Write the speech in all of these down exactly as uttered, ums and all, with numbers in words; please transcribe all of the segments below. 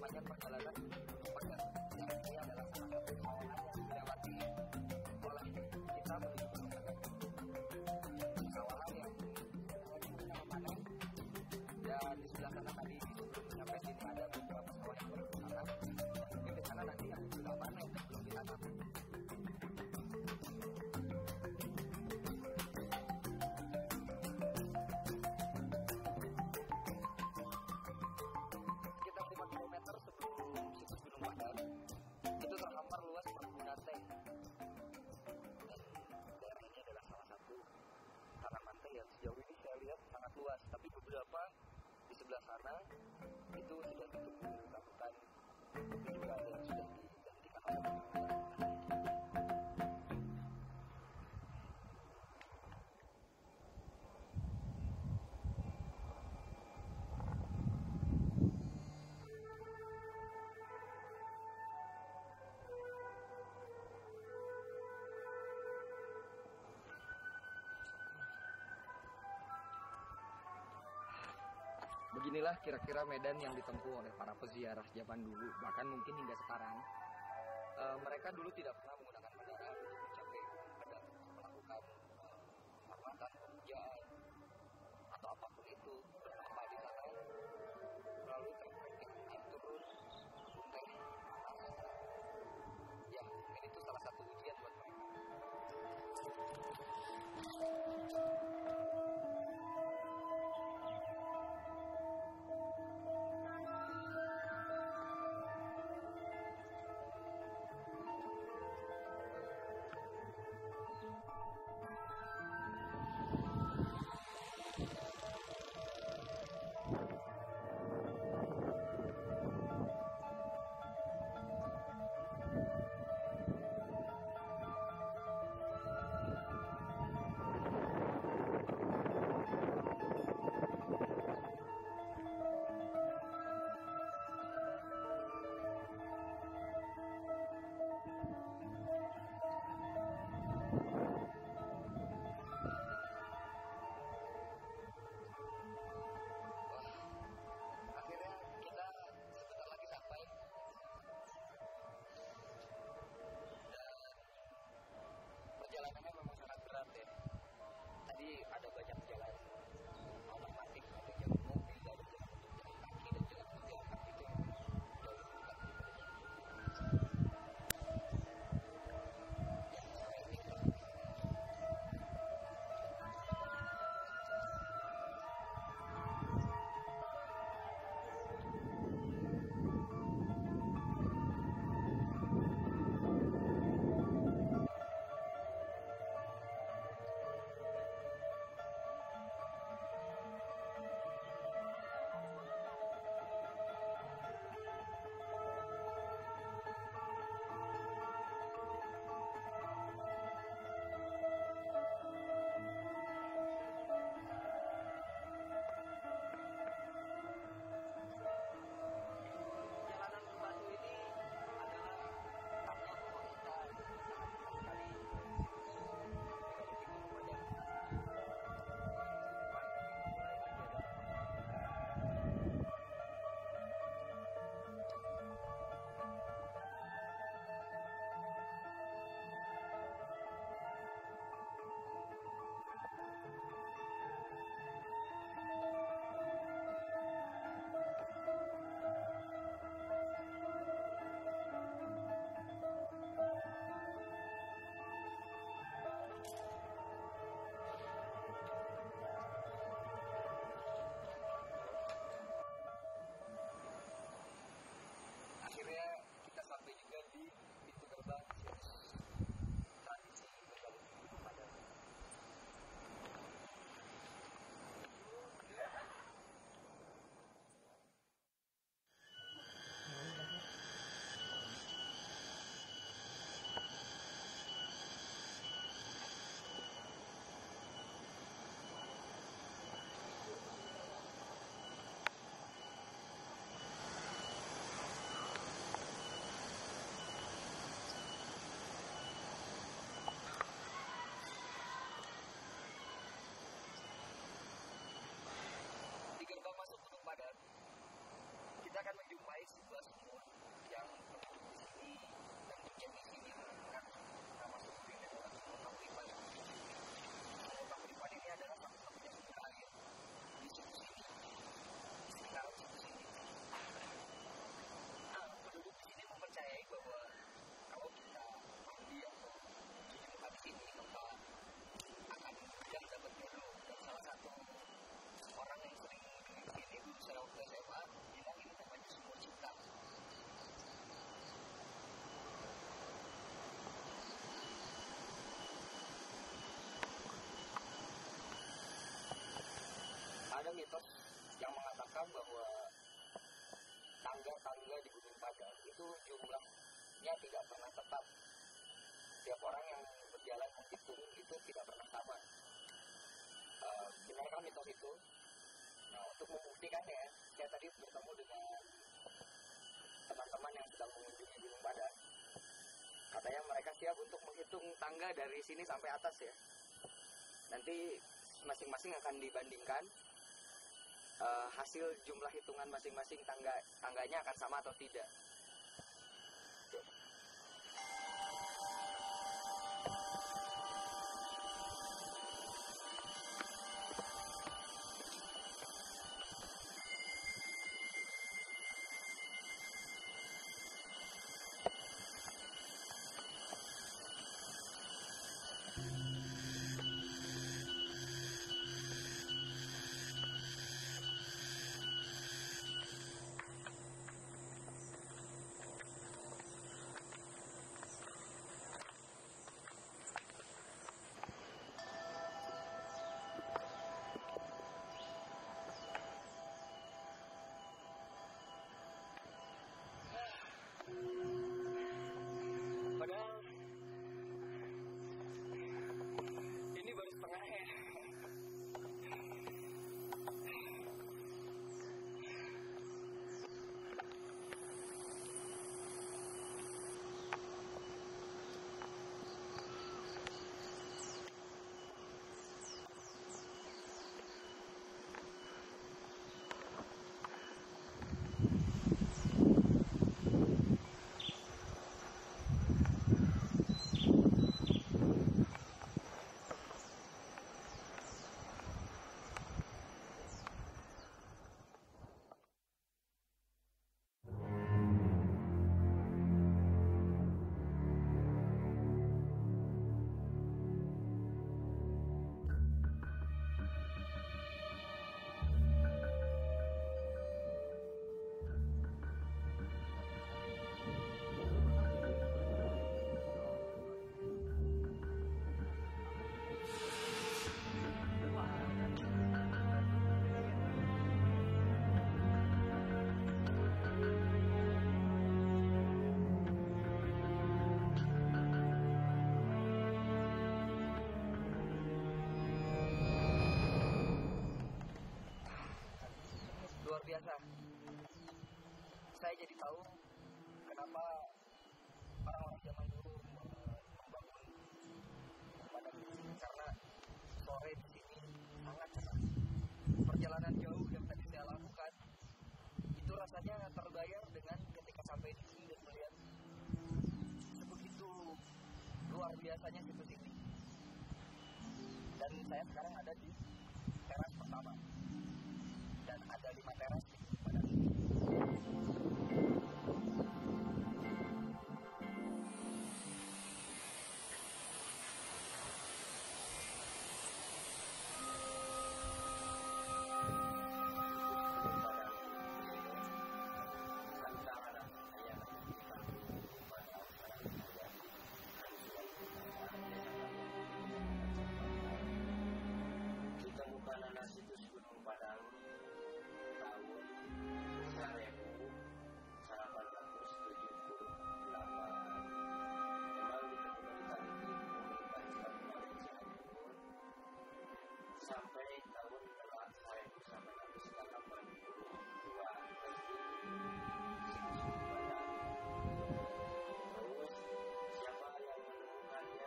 sepanjang perjalanan pada yang ini adalah salah satu terowongan yang dilewati oleh kita menuju ke persawahan yang kita panen. Dan di sebelah sana tadi sebelum sampai sini ada beberapa sawah yang baru ditanam. Mungkin di sana nanti yang sudah panen dan belum ditanam. Sekitar lima kilometer sebelum situs Gunung Padang itu terhampar luas perkebunan teh. Daerah ini adalah salah satu tanaman teh yang sejauh ini saya lihat sangat luas, tapi beberapa di sebelah sana itu sudah ditutup hutan, juga ada yang sudah digantikan oleh Beginilah kira-kira medan yang ditempuh oleh para peziarah zaman dulu, bahkan mungkin hingga sekarang. E, mereka dulu tidak pernah menggunakan kendaraan untuk mencapai pada melakukan perawatan pekerjaan atau apapun itu, berapa di sana melalui trek-trek yang naik turun teh panas. Ya, mungkin itu salah satu ujian buat mereka. itu jumlahnya tidak pernah tetap. Setiap orang yang berjalan menghitung itu tidak pernah sama. Uh, benarkah mitos itu? Nah, untuk membuktikannya, saya tadi bertemu dengan teman-teman yang sedang mengunjungi Gunung Padang. Katanya mereka siap untuk menghitung tangga dari sini sampai atas ya. Nanti masing-masing akan dibandingkan uh, hasil jumlah hitungan masing-masing tangga tangganya akan sama atau tidak. Padahal ini baru setengahnya. Luar biasa. Saya jadi tahu kenapa orang-orang zaman dulu membangun Padang ini, karena sore di sini sangat cerah. Perjalanan jauh yang tadi saya lakukan itu rasanya terbayar dengan ketika sampai di sini dan melihat sebegitu luar biasanya situs ini. Dan saya sekarang ada di teras pertama. Dan ada lima teras di Padang ini. Ditemukan anak situs Gunung Padang tahun seribu delapan ratus tujuh puluh delapan. Memang ditemukan di Komunitas Malaysia sampai tahun seribu delapan ratus delapan puluh dua situs Gunung Padang. Terus siapa yang menemukannya?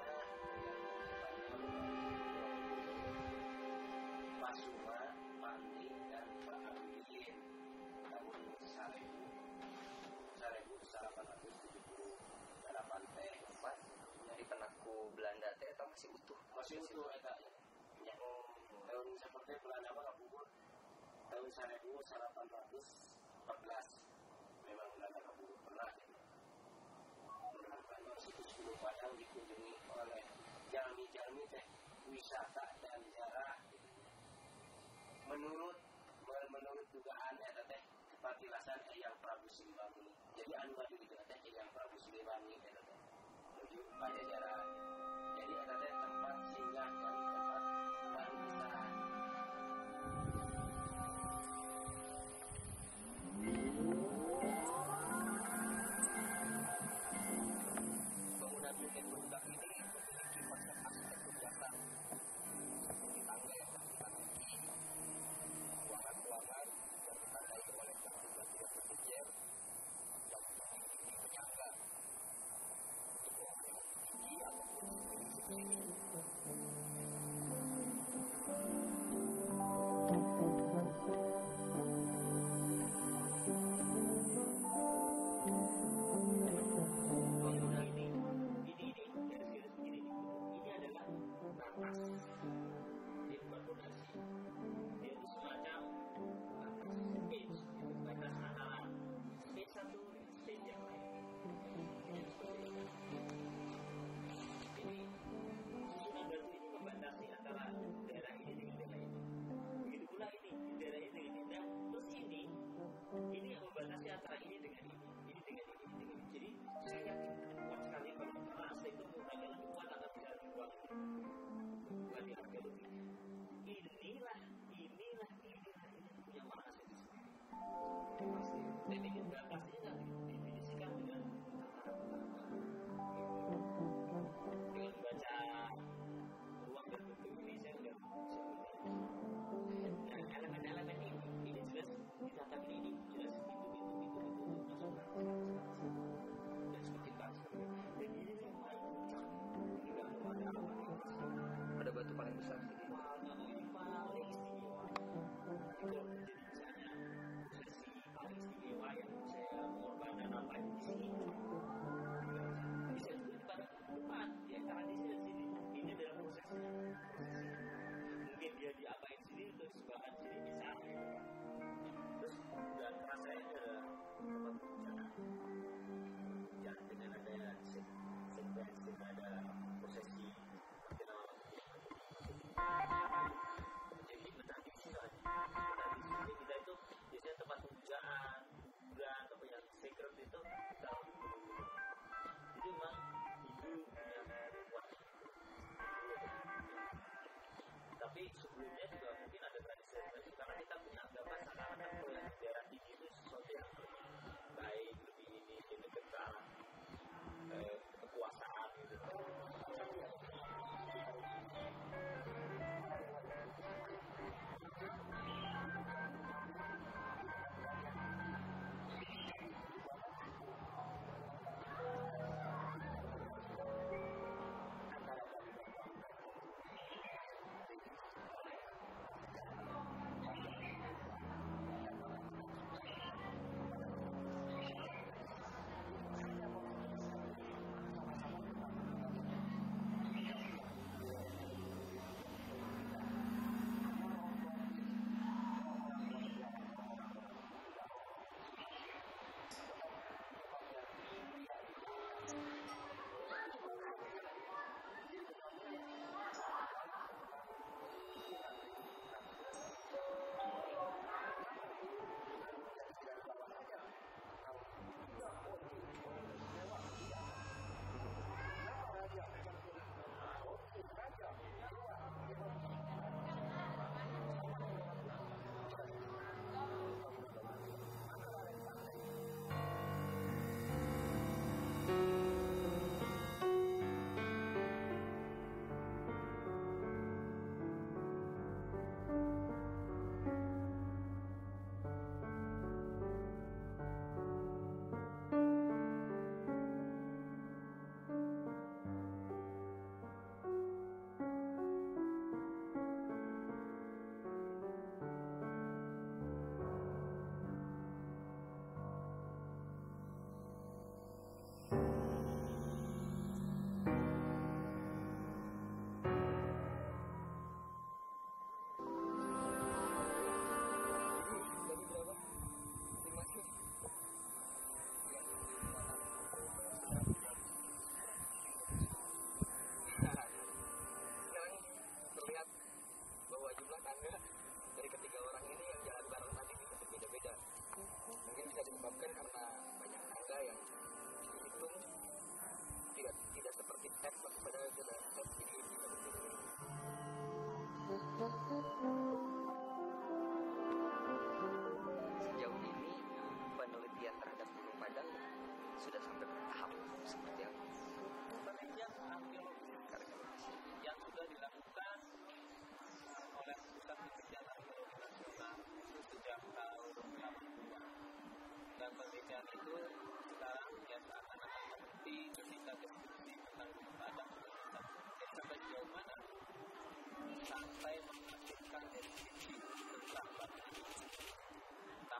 Pak Suma, Pak Andi, dan Pak Arudin tahun seribu delapan ratus tujuh puluh delapan teh empat. Dari penakku Belanda teh eta masih utuh. Masih utuh eta ya. Tahun seperti Belanda mah kabur tahun seribu delapan ratus empat belas. Memang Belanda kabur pernah gitu. Menemukan situs Gunung Padang dikunjungi oleh jalmi-jalmi teh wisata dan ziarah. Menurut menurut dugaan eta teh kepatilasan Eyang Prabu Siliwangi. Jadi anu ngadu itu teh Eyang Prabu Siliwangi eta teh menuju Pajajaran. Jadi eta teh tempat singgah dan tempat pariwisata.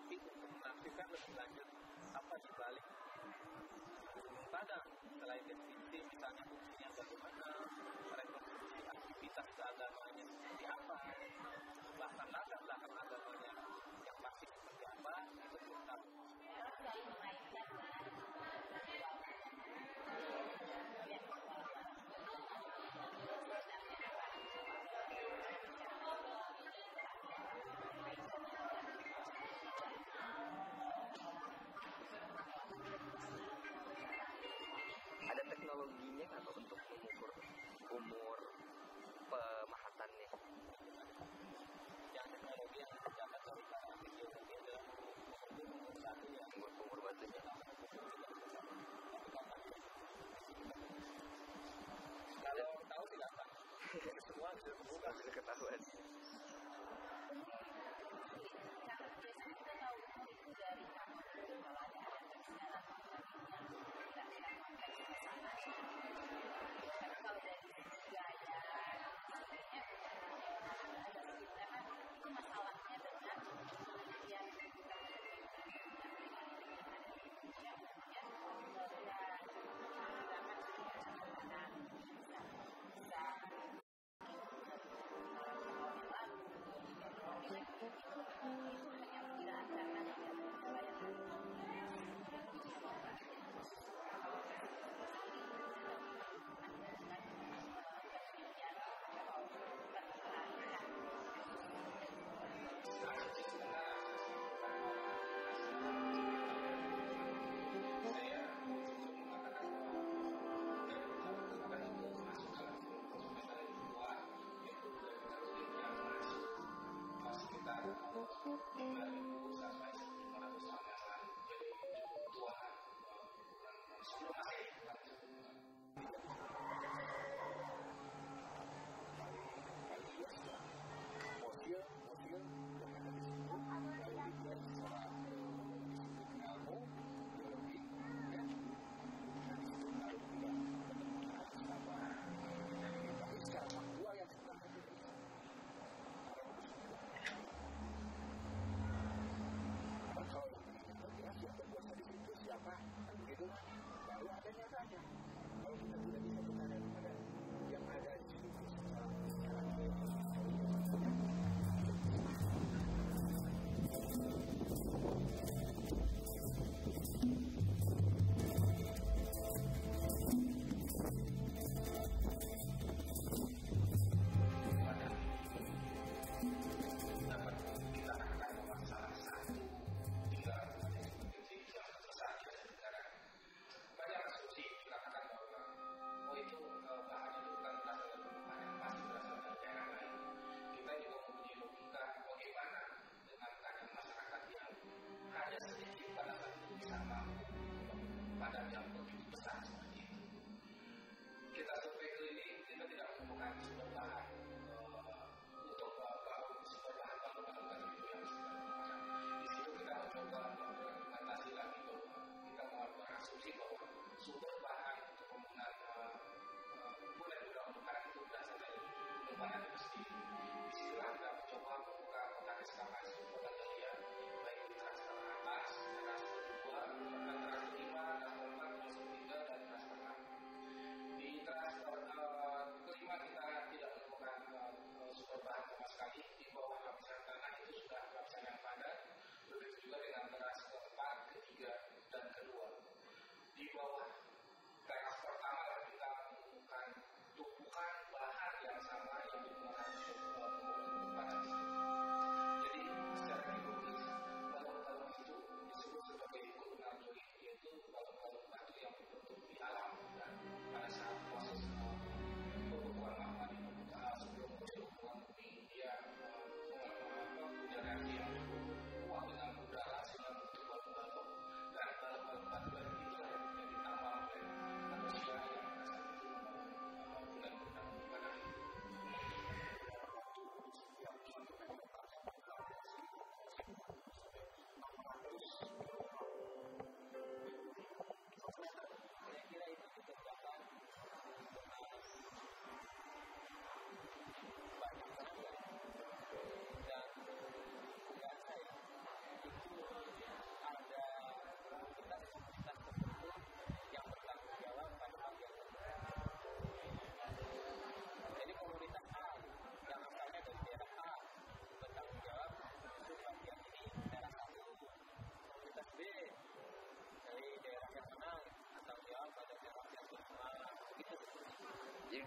tapi untuk menafsirkan lebih lanjut apa di balik pada selain definisi misalnya fungsinya bagaimana merekonstruksi aktivitas keagamaan seperti apa, bahkan latar belakang agamanya yang pasti seperti apa itu belum tahu. Selalu mengaitkan ada teknologinya kan untuk mengukur umur pemahatannya. Yang teknologi yang dapat dari video mungkin adalah umur satu ya, Umur umur batunya. kalau tahu silakan. Semua bisa terbuka. Bisa ketahuan. biasanya kita tahu umur itu dari kamu kalau ada segala tapi kalau dari gaya maksudnya ada sekitar itu masalahnya dengan kemudian Banyak asumsi dikatakan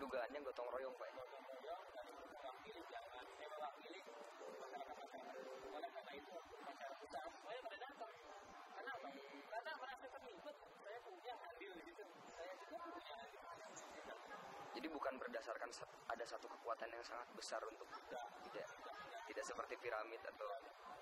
dugaannya gotong royong Pak. gotong royong dan mewakili jangan eh mewakili masyarakat masyarakat. Oleh karena itu masyarakat usaha saya pada datang. Kenapa? Karena merasa terlibat. Saya punya andil gitu. Saya juga punya andil. Jadi bukan berdasarkan ada satu kekuatan yang sangat besar untuk Tidak, tidak tidak seperti piramid atau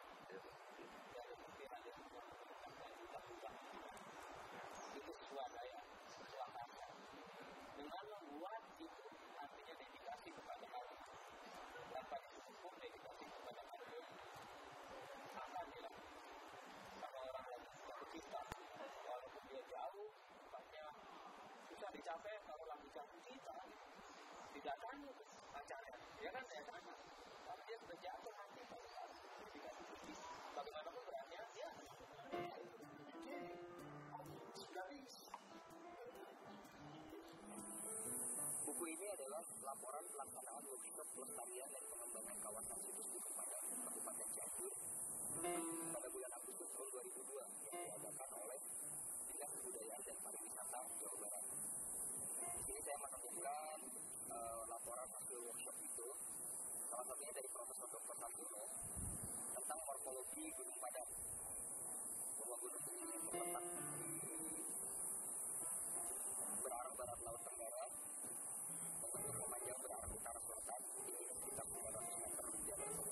itu swadaya, swakata. Dengan membuat itu artinya dedikasi kepada Allah. Tanpa itu pun dedikasi kepada Allah akan hilang. Kalau orang lagi jatuh cinta, walaupun dia jauh, tempatnya susah dicapai. Kalau lagi jatuh cinta, tidak tanya pacarnya, dia kan saya tanya. Kalau dia sudah jatuh nanti baru tahu. Dedikasi suci. Bagaimanapun beratnya dia buku ini adalah laporan pelaksanaan workshop pelestarian dan pengembangan kawasan situs Gunung Padang Kabupaten Cianjur pada bulan Agustus tahun dua ribu dua yang diadakan oleh Dinas Kebudayaan dan Pariwisata Jawa Barat. Di sini saya menemukan uh, laporan hasil workshop itu, salah satunya dari Profesor Doktor Sarjono tentang morfologi Gunung Padang. Bahwa gunung ini terletak berarah barat laut tenggara, bentuknya memanjang berarah utara selatan, tingginya sekitar sembilan ratus meter di atas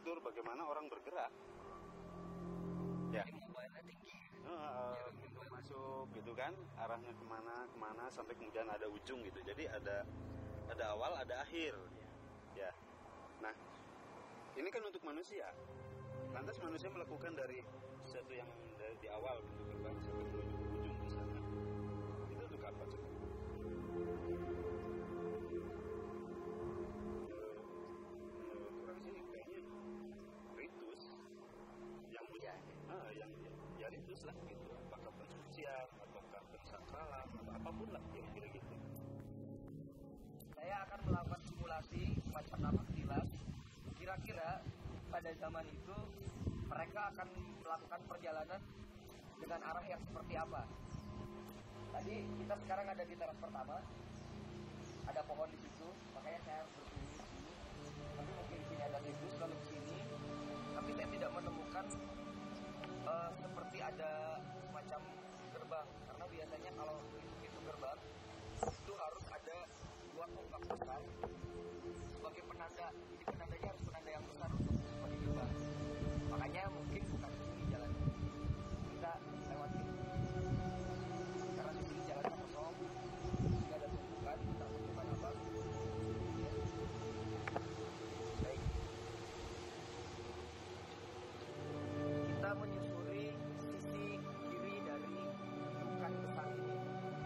mengatur bagaimana orang bergerak. Ya. Mobile-nya tinggi. Uh, masuk gitu kan, arahnya kemana kemana sampai kemudian ada ujung gitu. Jadi ada ada awal, ada akhir. Ya. Nah, ini kan untuk manusia. Lantas manusia melakukan dari sesuatu yang dari di awal bentuk gerbang sampai ke ujung di sana. Itu untuk apa coba? Menurut orang sih kayaknya ritus yang Ya. ah, yang ya ritus lah gitu. Apakah pensucian, apakah pensakralan, atau apapun lah kira-kira gitu. Saya akan melakukan simulasi semacam napas tilas. Kira-kira pada zaman itu mereka akan melakukan perjalanan dengan arah yang seperti apa? Tadi kita sekarang ada di teras pertama, ada pohon di situ, makanya saya harus berdiri di sini. Tapi mungkin di sini ada tikus lalu di sini, tapi saya tidak menemukan eh, seperti ada semacam gerbang, karena biasanya kalau pintu gerbang itu harus ada dua tonggak besar sebagai penanda. Jadi penandanya harus penanda yang besar untuk sebagai gerbang. Makanya mungkin bukan di sini jalannya. Kita lewati. Karena di sini jalannya kosong, tidak ada tumpukan, tidak tumpukan apa. Ya. Baik. Kita menyusuri sisi kiri dari gundukan besar ini.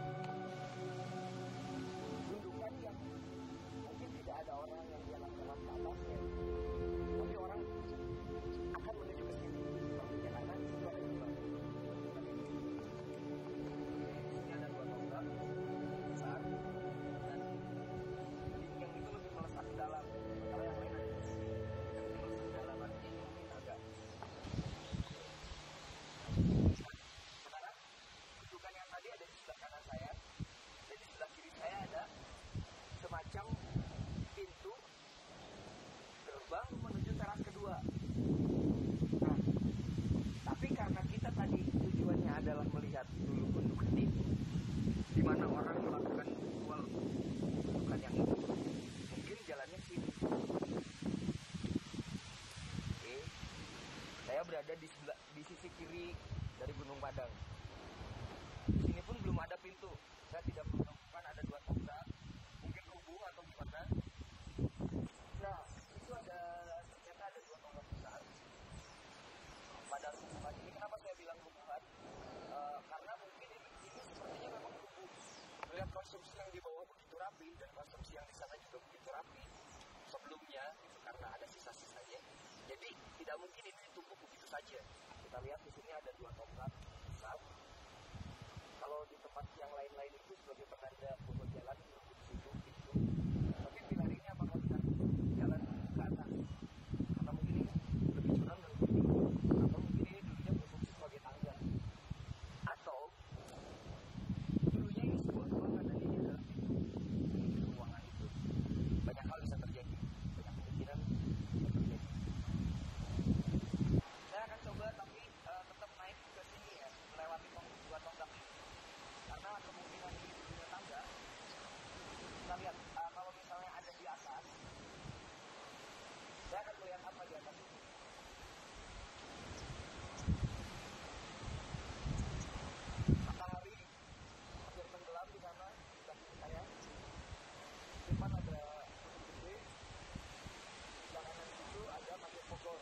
Gundukan yang mungkin tidak ada orang yang jalan-jalan ke atasnya, tapi orang akan menuju ke sini. Sepertinya karena di situ ada dua. Di sini ada dua tonggak besar dan yang itu lebih melesat ke dalam. Kalau yang lain ada di sini, yang lebih melesat ke dalam artinya ini mungkin agak. Sekarang gundukan yang tadi ada di sebelah kanan saya, dan di sebelah kiri saya ada semacam pintu gerbang menuju teras kedua. Nah, tapi karena kita tadi tujuannya adalah melihat dulu gundukan itu, di mana orang melakukan ritual gundukan yang itu, mungkin jalannya sini. Oke, saya berada di sebelah di sisi kiri dari Gunung Padang. Di sini pun belum ada pintu. Saya tidak menemukan ada dua tonggak, mungkin hubung atau gimana. Nah, itu ada ternyata ada dua tonggak besar. Pada hubungan ini, kenapa saya bilang hubungan? E, karena mungkin ini, ini sepertinya memang hubung. Melihat konstruksi yang di bawah begitu rapi dan konstruksi yang di sana juga begitu rapi sebelumnya, itu karena ada sisa-sisanya. Jadi tidak mungkin ini ditumpuk begitu saja. Kita lihat di sini ada dua tonggak besar. Kalau di tempat yang lain-lain itu sebagai penanda bahwa jalan menuju ke situ, itu. Tapi pilar ini apakah benar jalan ke atas? Atau mungkin ini lebih curam dan lebih tinggi? Atau mungkin ini dulunya berfungsi sebagai tangga? Atau dulunya ini sebuah ruangan dan ini adalah pintu menuju ruangan itu? Banyak hal bisa terjadi. Banyak kemungkinan bisa terjadi. Saya akan coba tapi uh, tetap naik ke sini ya, melewati tong dua tonggak ini. Karena kemungkinan ini dulunya tangga. Kita lihat uh, kalau misalnya ada di atas, saya akan melihat apa di atas itu. Matahari hampir tenggelam di sana, di belakang saya. Di depan ada gunung gede. Di belakang situ ada Pasir Bogor.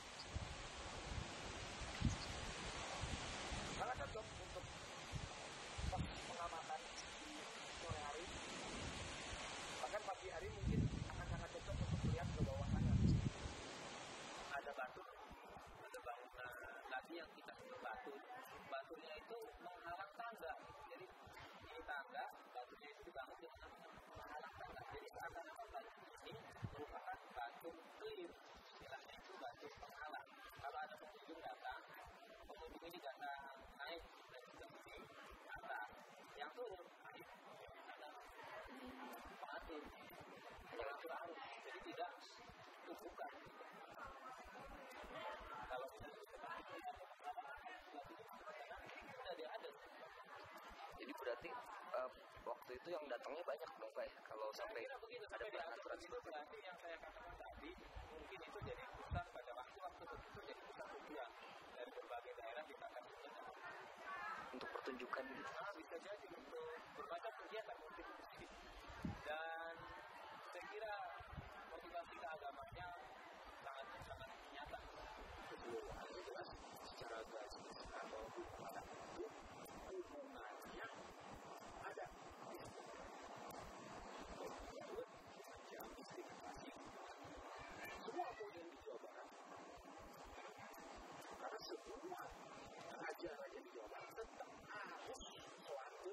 Sangat cocok untuk pos pengamatan di sore hari. Bahkan pagi hari mungkin akan sangat cocok untuk melihat ke bawah sana. Ada batu, ada bangunan lagi yang kita sebut batu. Batunya itu menghalang tangga. Jadi ini tangga, batunya itu dibangun dengan menghalang tangga. Jadi seakan-akan batu ini merupakan batu clear. Istilahnya itu batu penghalang. Kalau ada pengunjung datang, pengunjung ini datang naik dari sisi atas, yang turun naik ada pengatur, pengatur arus, jadi tidak tumpukan. Kalau kita sudah dia ada. Jadi berarti uh, waktu itu yang datangnya banyak dong Pak ya? Kalau sampai ada peraturan seperti itu. Berarti yang saya katakan tadi mungkin itu jadi pusat pada pertunjukan gitu. Nah, bisa jadi untuk berbagai kegiatan mungkin. Dan saya kira motivasi keagamannya sangat sangat nyata. Betul, ada jelas secara garis atau pada itu hubungannya ada. Yang istimewa semua poin di Jawa Barat, karena semua ajaran yang di Jawa Barat tetap harus suatu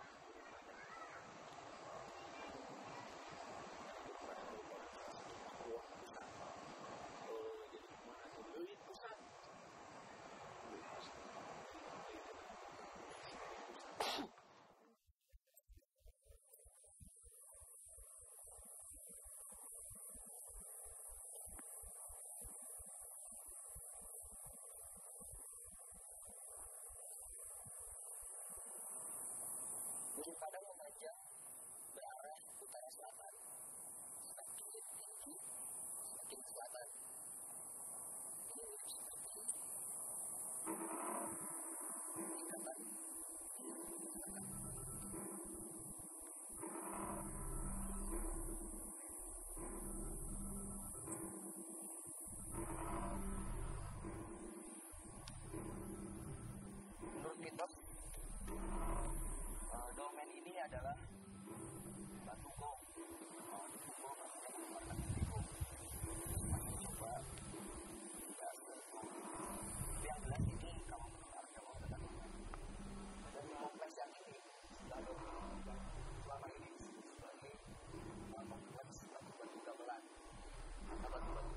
Gunung Padang memanjang berarah utara selatan, semakin tinggi, semakin ke selatan. Ini mirip seperti tingkatan. Menurut mitos, Uh, domain ini adalah batu gong. Oh, batu gong artinya merupakan batu gong. Masih coba tidak sesuatu. Tapi yang jelas ini kalau menurut arkeolog katakan. Dan kompleks yang ini lalu selama ini disebut sebagai kompleks batu-batu gamelan atau batu-batu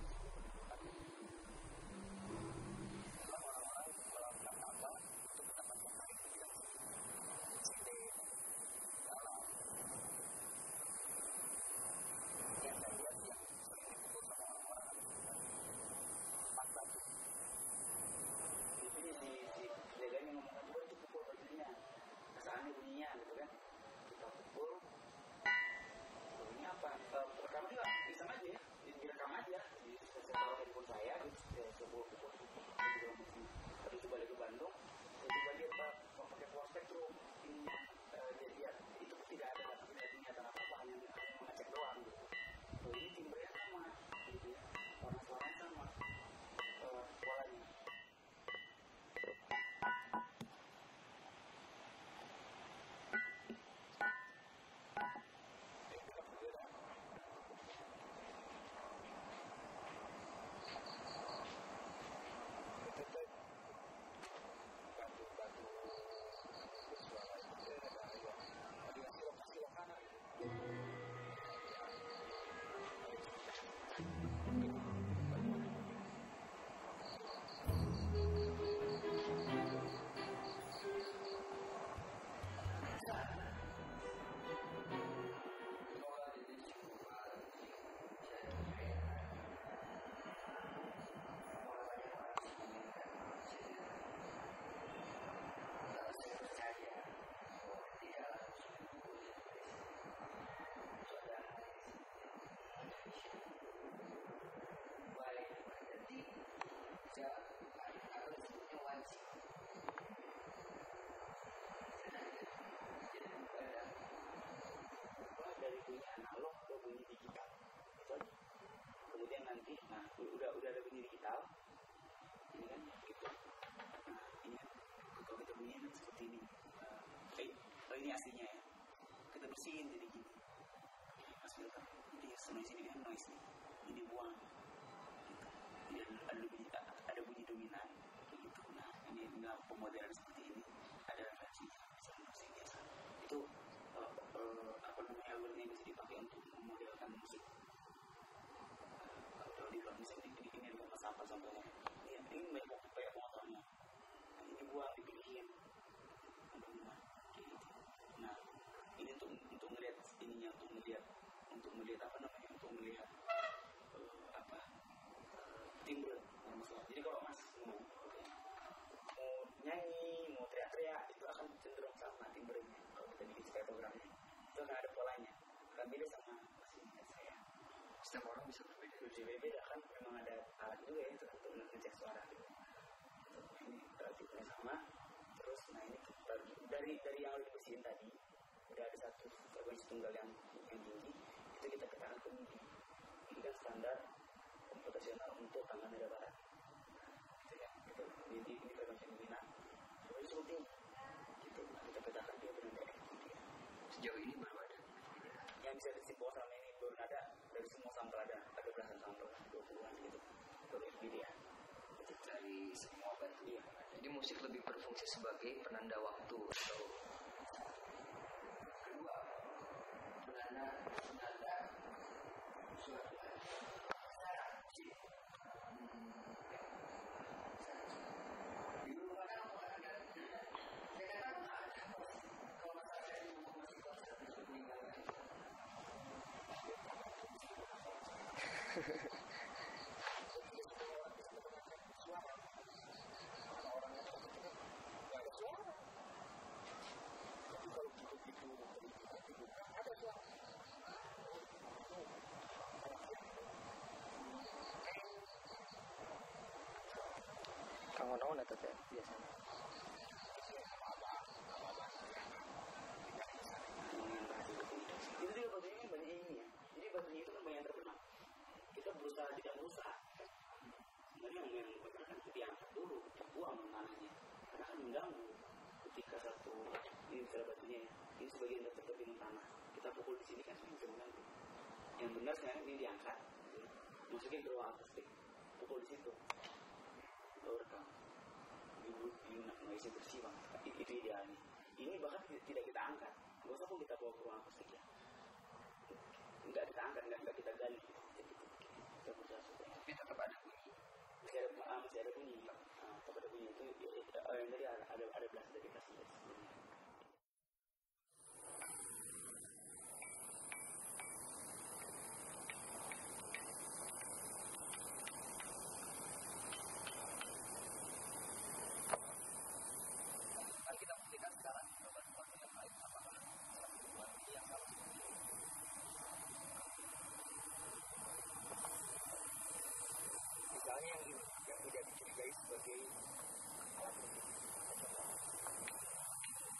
orang-orang melakukan apa untuk mendapatkan air yang sini dalam yang saya lihat yang sering dipukul sama orang-orang empat batu. itu di si si jaganya ngomong gue itu pukul batunya, kesannya bunyinya gitu kan, kita pukul bunyinya apa? Uh, rekam juga iseng aja ya, direkam aja di setelah handphone saya di sebuah pukul pukul tapi itu balik ke Bandung, saya coba lihat pak mau pakai power spektrum ini uh, jadi ya itu tidak ada tidak ada niatan apa apa hanya mengecek doang gitu. Oh, ini timbrenya sama gitu ya, warna suaranya sama, uh, polanya. Batu-batu bersuara itu ada yang ada yang silok-silokana gitu. Ya, atau disebutnya wajib. Dari bunyi analog ke bunyi digital, gitu. Kemudian nanti, nah udah udah ada bunyi digital, ini kan gitu. Nah ini kalau kita bunyi kan seperti ini. Uh, oh ini aslinya ya. Kita bersihin jadi gini. Mas filter, ini noise ini kan noise nih. Ini buang. Gitu. Ini ada bunyi ada bunyi dominan, gitu. Nah ini enggak pemodelan seperti ini. Ada referensinya, bisa musik biasa. Itu uh, uh, apa namanya algoritma yang bisa dipakai untuk memodelkan musik. Uh, kalau di luar misalnya ini ini ada bekas apa contohnya, ini ini banyak banyak motornya. Nah, ini buang dipilihin, gitu. Nah ini untuk untuk melihat ininya untuk melihat untuk melihat apa namanya untuk melihat uh, apa uh, timbre yang masalah. Jadi kalau mas mau mau nyanyi mau teriak-teriak itu akan cenderung sama timbrenya. Kalau kita bikin spektrogramnya itu akan ada polanya, akan beda sama mesinnya saya. Setiap orang bisa berbeda. Beda-beda kan memang ada alat juga ya untuk ngecek suara gitu. Ini uh, tipenya sama terus nah ini baru dari dari yang udah dibersihin tadi udah ada satu frekuensi tunggal yang yang tinggi, itu kita katakan kemudi. Ini kan standar komputasional untuk tanggal media barat. Gitu ya, gitu. Ini ini frekuensi kemudi. Frekuensi cukup tinggi. Gitu. Nah, kita petakan dia benar dari dia. Sejauh ini baru ada Yang bisa disimpulkan selama ini baru ada dari semua sampel ada ada belasan sampel, dua puluhan gitu. Baru F P D ya. Gitu. dari semua batu. Iya. Jadi musik lebih berfungsi sebagai penanda waktu atau Kedua, penanda penanda suatu hari. Sekarang, musik. Dulu mana orang ada, saya katakan ada kalau masalah saya itu masih konsep itu meninggalkan. Suara, kalau orang yang terkena, nggak ada suara. Tapi kalau itu itu itu ada suara. Kang Onaon atau teh biasanya. Itu juga batunya kan banyak ini ya. Jadi batunya itu kan banyak yang terbenam. Kita berusaha tidak merusak. Sebenarnya yang yang benar kan diangkat dulu, dibuang tanahnya. Karena kan mengganggu. Ketika satu ini misalnya batunya ya, ini sebagian dekat dengan tanah. Kita pukul di sini kan sebenarnya bisa mengganggu. Yang benar sekarang ini diangkat, masukin ke ruang akustik, pukul di situ. Lalu rekam. Ibu, ibu nak mengisi bersih bang. Itu, itu idealnya. Ini bahkan tidak kita angkat. Gak usah pun kita bawa ke ruang akustik ya. Enggak kita angkat, enggak, enggak kita gali. Kita berusaha supaya. Tapi tetap ada bunyi. Masih ada, ah, masih ada bunyi. Ah, tetap ada bunyi itu. Oh, yang tadi ada ada ada belas dari belas dari sebelumnya. Kan kita buktikan sekarang batu-batu yang lain apakah batu yang sama seperti ini. Misalnya yang ini yang tidak dicurigai sebagai alat musik.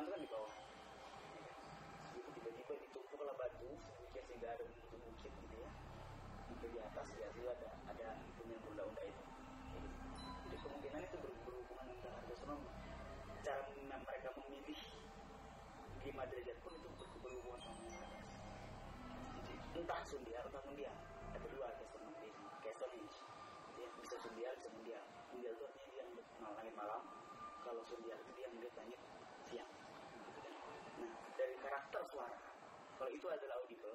itu kan di bawah. Itu tiba-tiba ditumpuklah batu sedikit sehingga ada bentuk bukit gitu ya. Sampai di atas ya itu ada ada punya benda-benda itu. Jadi kemungkinan itu berhubungan dengan astronomi. Cara mereka memilih lima derajat pun itu berhubungan sama yang atas. Jadi entah sundial atau mundial. Ada dua astronomi, kayak Stonehenge. Ya, bisa sundial, bisa mundial. Mundial itu artinya dia melihat langit malam. Kalau sundial itu dia melihat langit siang. Gitu kan. Nah, dari karakter suara, kalau itu adalah audible,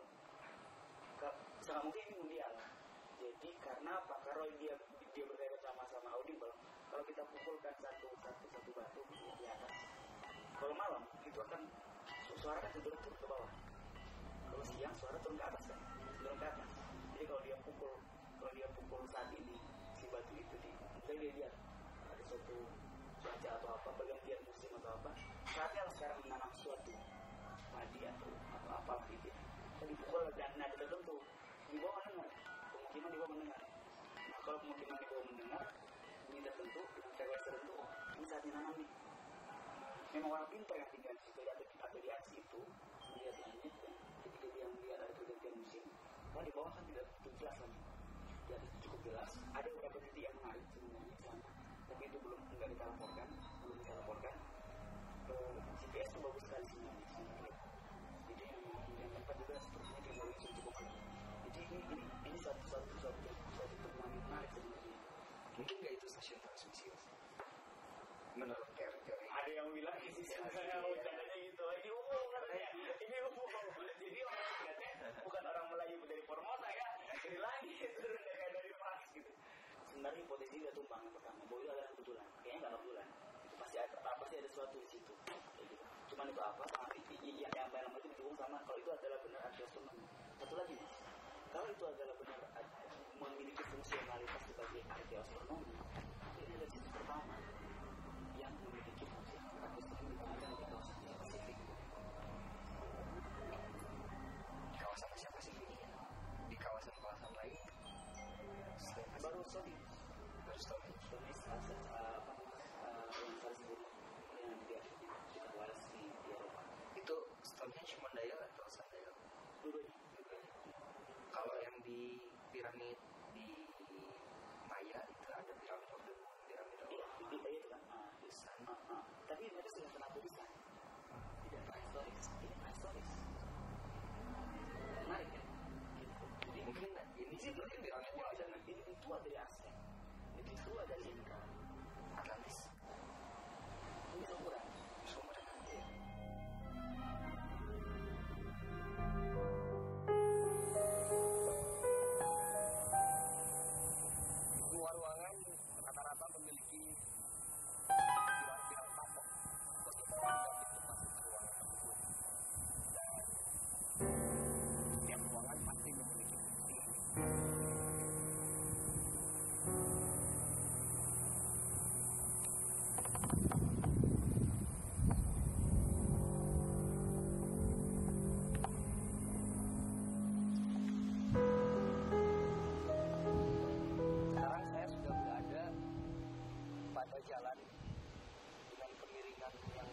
sangat mungkin ini mundial. Jadi karena apa? Kalau dia dia berkaitan sama-sama audible, kalau kita pukulkan satu satu satu batu di atas, kalau malam itu akan suara kan turun turun ke bawah. Kalau siang suara turun ke atas kan, turun ke atas. Jadi kalau dia pukul kalau dia pukul saat ini si batu itu di, misalnya dia lihat ada suatu cuaca atau apa, pergantian musim atau apa, saatnya sekarang menanam suatu padi atau atau apa gitu. Jadi pukul dan nada tertentu di bawah mendengar, kemungkinan di bawah mendengar. Nah kalau kemungkinan di bawah mendengar, ini tertentu, frekuensi tertentu, ini saatnya nanam nih. Memang orang pintar yang tinggal di situ atau, atau di atas itu melihat langit dan ketika dia melihat ada pergantian musim, kalau di bawah kan tidak begitu jelas lagi. Di atas cukup jelas, ada beberapa titik yang menarik sebenarnya di sana, tapi itu belum enggak kita laporkan, belum kita laporkan. Uh, G P S itu bagus sekali sebenarnya, sebenarnya. Jadi yang yang tempat juga sepertinya teknologi yang cukup bagus. Jadi ini ini ini satu satu satu satu temuan yang menarik sebenarnya. Mungkin nggak itu stasiun transmisi mas? Menurut teori-teori. Ada yang bilang ini saya ucapannya gitu. Ini umum katanya. Ini umum. Jadi orang katanya bukan orang Melayu dari Formosa ya. Dari langit turun dari dari Mars gitu. Sebenarnya hipotesis dia tumbang yang pertama. Bahwa itu adalah kebetulan. Kayaknya nggak kebetulan. Itu pasti ada pasti ada sesuatu di situ. Gitu. Cuman itu apa? Yang yang barang itu didukung sama kalau itu adalah benar astronomi. Satu lagi mas. Kalau itu adalah benar memiliki fungsionalitas sebagai arkeoastronomi, ini adalah sisi pertama yang memiliki fungsi arkeoastronomi ada di kawasan Asia Pasifik. Di kawasan Asia Pasifik, di kawasan-kawasan lain, Baru Stonehenge, baru Stonehenge. Stonehenge asal apa yang saya sebut yang di di Wales di Eropa. Itu Stonehenge Mandaya atau Sandaya? Dua-duanya. Kalau yang di piramid di Maya itu ada piramid of the moon, piramid of Iya, di Maya itu kan. Ah, the sun. ah, ah. Tapi mereka sudah pernah tulisan. Tidak prehistoris, ini prehistoris. Menarik kan? Gitu. Jadi Mungkin ini sih mungkin piramid tua yang dari ini tua dari Aztec, ini tua dari Inca. Atlantis. Ini seumuran. Seumuran. Iya. Luar ruangan rata-rata memiliki pilar-pilar tapok sebagai penanda pintu masuk ke ruangan tersebut. Dan setiap ruangan pasti memiliki fungsi. Sekarang saya sudah berada pada jalan dengan kemiringan yang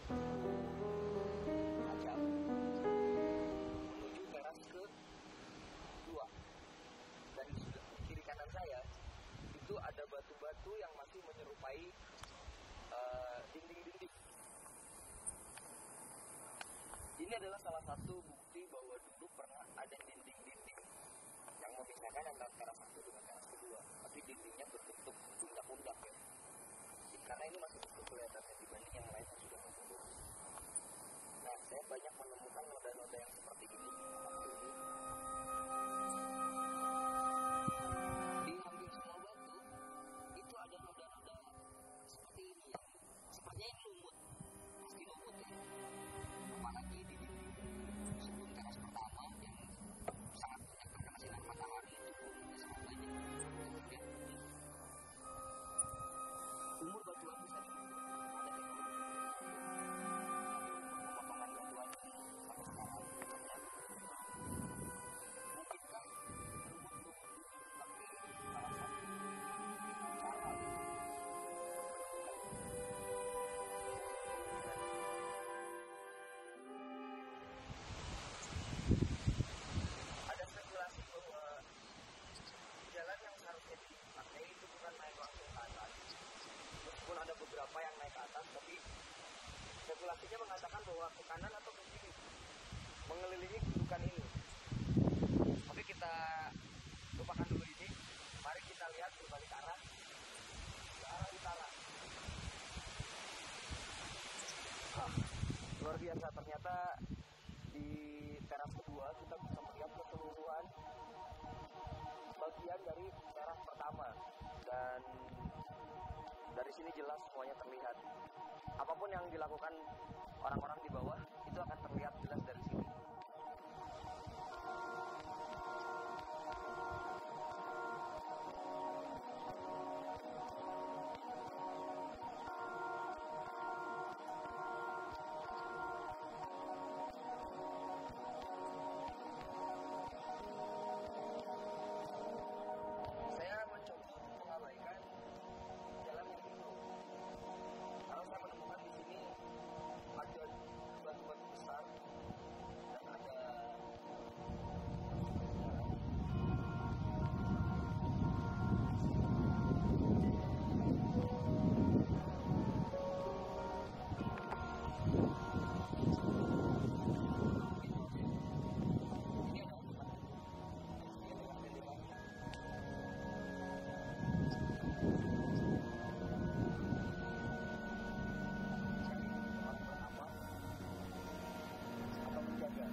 tajam menuju teras ke dua, dan di sebelah kiri kanan saya itu ada batu-batu yang masih menyerupai eh, dinding-dinding. Ini adalah salah satu bukti bahwa dulu pernah ada dinding-dinding yang memisahkan antara teras satu dengan teras kedua, tapi dindingnya berbentuk pundak-pundak ya. Karena ini masih cukup kelihatannya dibanding yang lain yang sudah menurun. Nah, saya banyak menemukan noda-noda yang seperti ini. Di hampir semua batu itu ada noda-noda seperti ini yang sifatnya ini lumut, pasti lumut ya. Apalagi di dinding sebelum teras pertama yang sangat banyak karena sinar matahari itu lumutnya sangat banyak. Dan terlihat putih. kalkulasinya mengatakan bahwa ke kanan atau ke kiri mengelilingi gundukan ini. Tapi kita lupakan dulu ini. Mari kita lihat berbalik arah ke arah utara. Ah, luar biasa, ternyata di teras kedua kita bisa melihat keseluruhan bagian dari teras pertama, dan dari sini jelas semuanya terlihat. Apapun yang dilakukan orang-orang di bawah itu akan terlihat jelas dari sini. Saya mencoba untuk mengabaikan jalan yang itu. Kalau saya menemukan di sini ada batu-batu besar dan ada atau menjaga.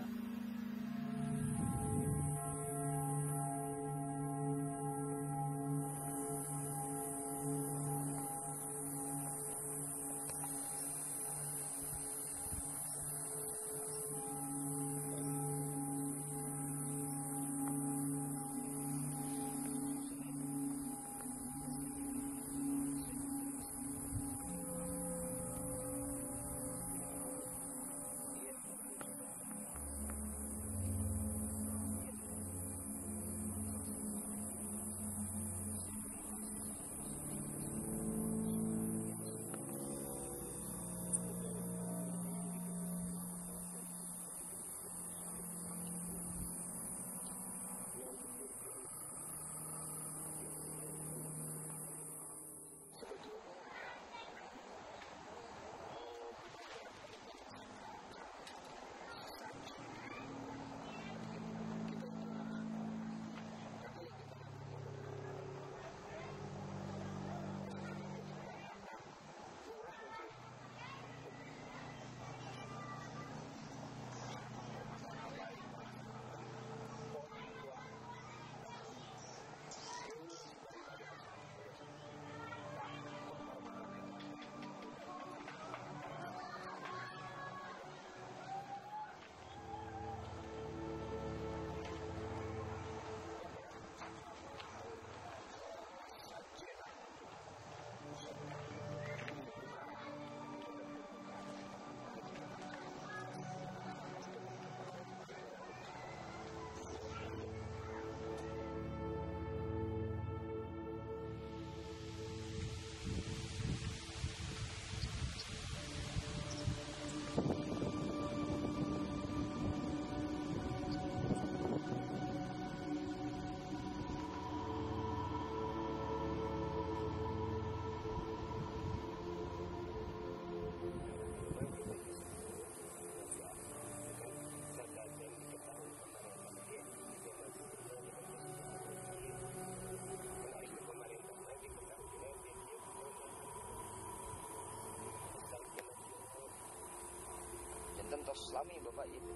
Jantan tos lami bapak ini.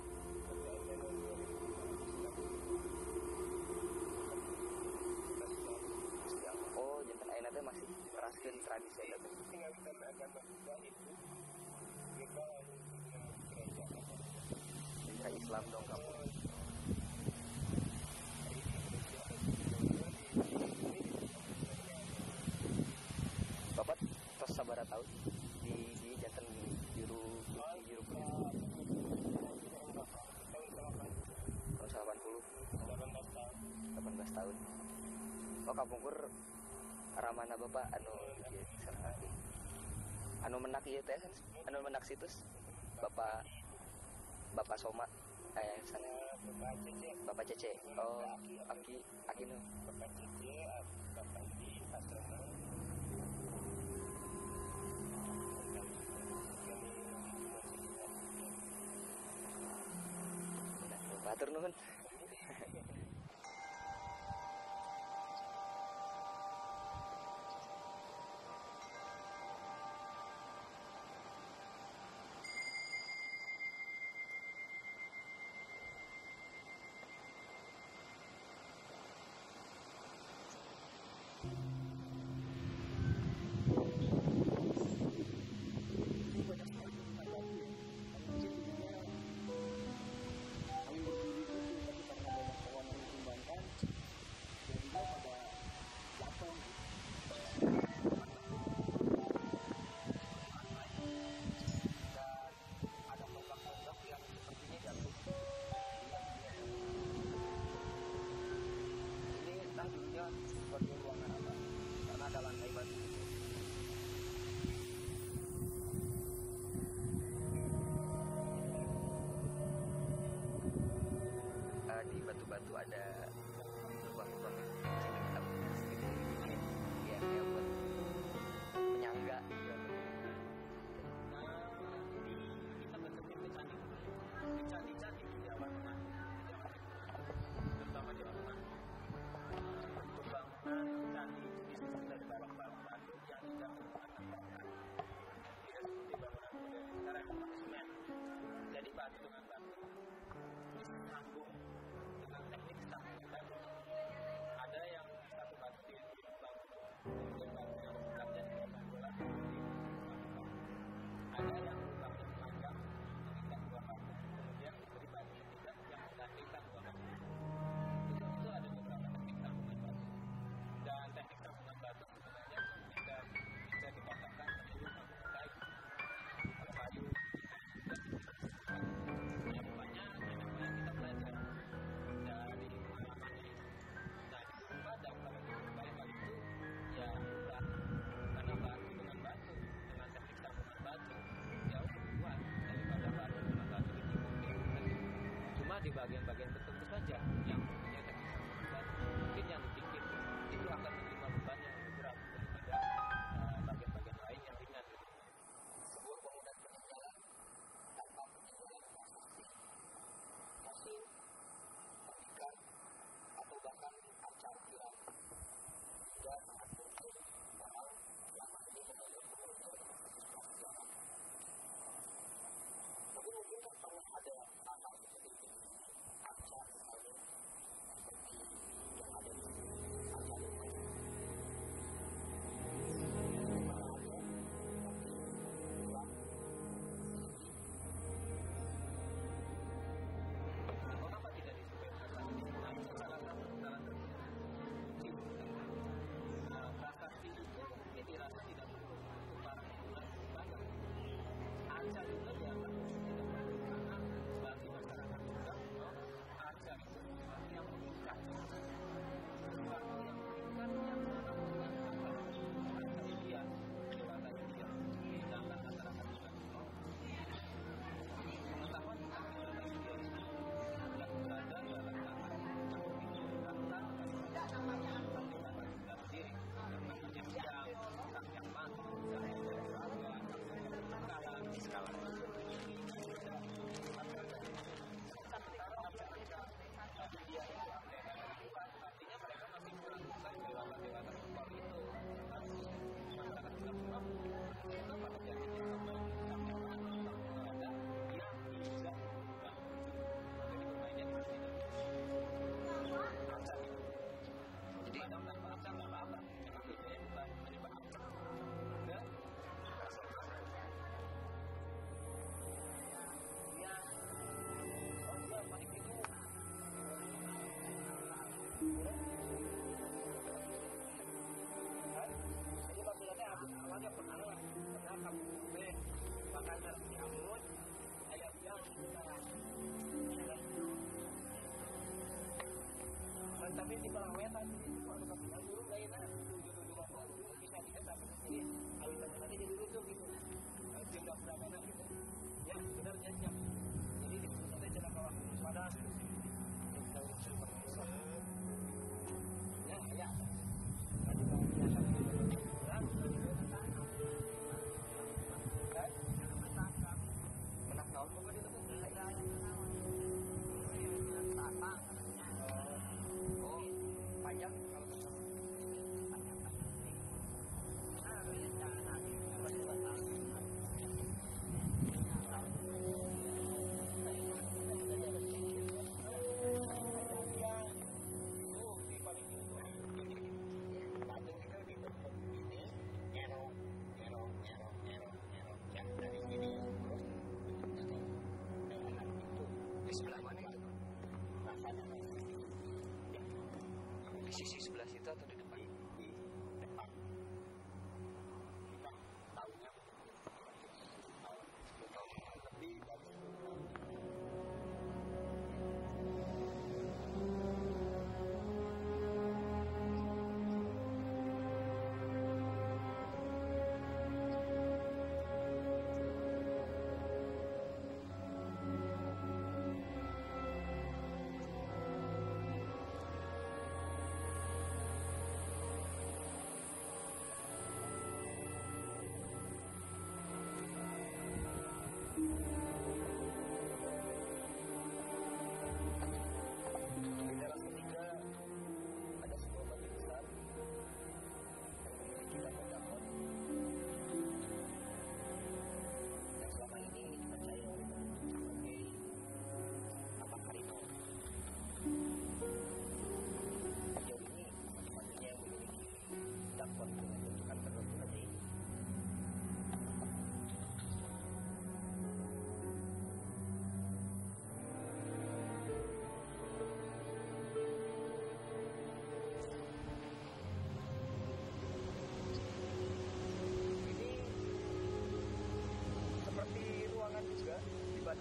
Oh, jantan ayeuna teh masih teraskeun tradisi eta teh. Ka Islam dong kamu. Bapak tos sabaraha tahun di di jantan juru juru tahun delapan puluh delapan belas tahun. Oh kapungkur ramana bapak anu ieu sareng anu menak ieu teh anu menak situs bapak bapak Soma eh sana bapak Cece. Oh aki aki nu bapak Cece bapak di asrama Matur nuhun. Saling berdiri gitu, tapi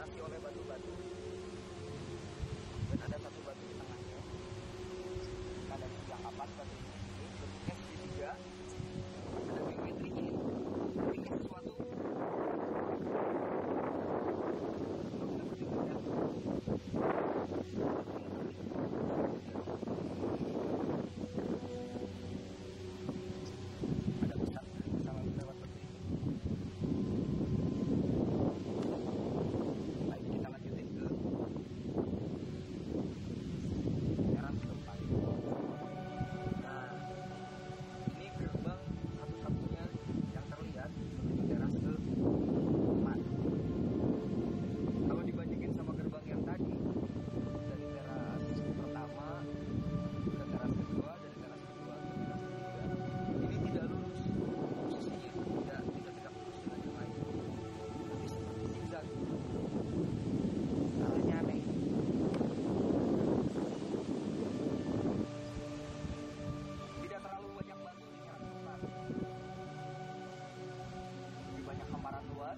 dibatasi oleh batu-batu dan ada satu batu di tengahnya. Ada tiga kapas batu ini bentuknya segitiga, ada geometrinya. Ini sesuatu ada besar salah lewat batu ini. Baik, kita lanjutin ke teras keempat. Nah, ini gerbang satu-satunya yang terlihat menuju teras keempat. Kalau dibandingin sama gerbang yang tadi, dari teras pertama ke teras kedua, dari teras kedua ke teras ketiga, ini tidak lurus posisinya, tidak tidak tegak lurus dengan yang lain, tapi seperti zigzag. Arahnya aneh. Tidak terlalu banyak batu di teras keempat. Lebih banyak hamparan luas.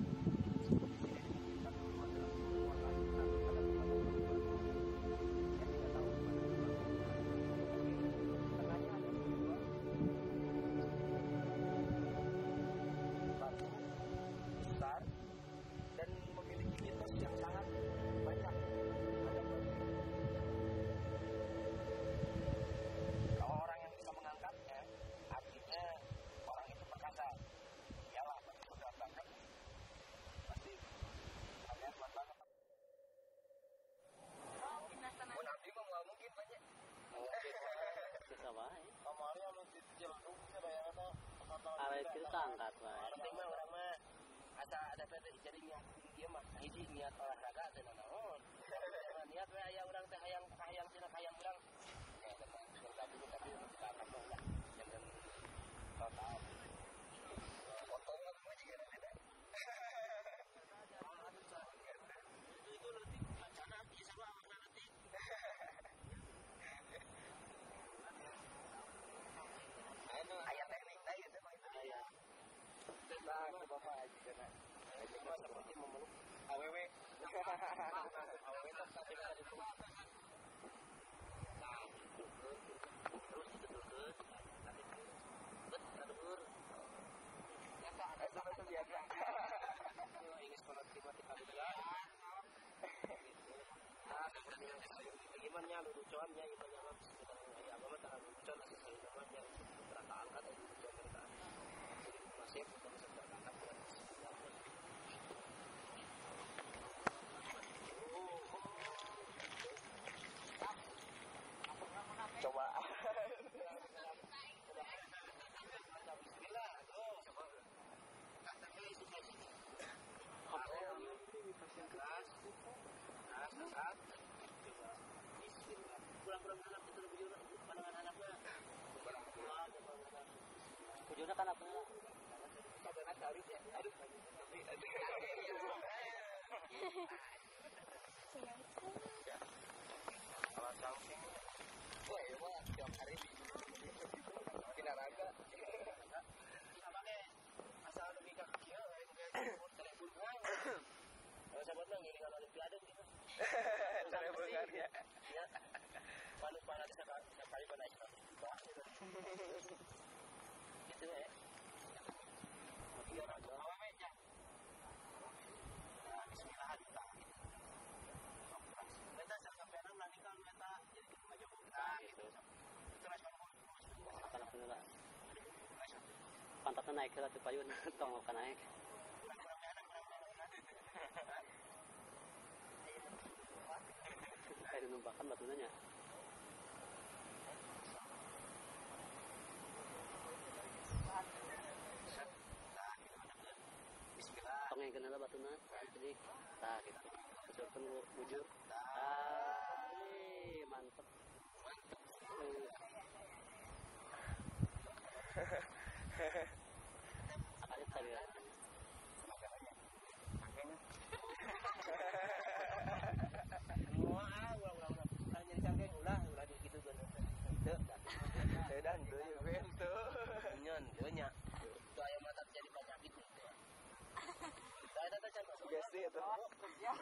Batu besar dan memiliki mitos yang sangat banyak terhadap batu ini. Kalau orang yang bisa mengangkatnya, artinya orang itu perkasa. Iyalah, batu berdampak kan pasti kalian kuat banget. Oh, nabi mah nggak mungkin banyak. Bisa bae. Kemarin lu jeladu bisa bayarnya Arek kita angkat bae. penting mah orang mah asa ada pada jadi niat dia mah hiji niat olahraga teh naon. Niat we aya urang teh hayang hayang cenah hayang urang. Ya tetap bergabung dulu tapi kita akan lah. Jangan total. Foto mah juga ada. Itu nanti rencana bisa apa nanti. Aya teknik teh gitu Pak. Aya. Nah, ke Bapak aja kana. Ini mah seperti memeluk awewe. Awewe teh sampai ka ditu. Nah, terus ditutupkeun. Nanti bet kaduhur. Eta ada sampai teh biasa. Kalau ingin sekolah pribadi kalian. Nah, gimana nya lucuannya gimana mah sebenarnya agama tak lucuan asal namanya rata angkat itu lucuan mereka. Jadi masih bukan bisa angkat buat coba bismillah tuh coba kata ini susah sih keras keras keras bismillah pulang-pulang anak itu lebih jauh pandangan anaknya pulang Ujungnya kan apa? karena cari ya aduh tapi aduh kalau samping wah ya mah tiap hari di olahraga sama deh asal lebih kecil telepon kalau sahabat mah ngiling olimpiade gitu telepon kan ya ya panas panas sekali panas gitu ya dia raga apa meja bismillah kita kita sampai nanti kalau kita jadi kita maju kita gitu terus Akan aku nila. Pantatnya naik lah tuh payun, tong akan naik. Kayak numbakan batunya. Tong yang kenal batunya, jadi tak gitu. Terus tunggu bujur. Ah, mantep. Akali tadi ya. Semua ah, ulang-ulang. Kalau nyari cangkeng ulah, ulah gitu kan. Teu. Teu dan teu ya ben teu. Nyon, teu nya. Teu aya mata jadi banyak gitu. Saya tata can masuk. Gesti eta.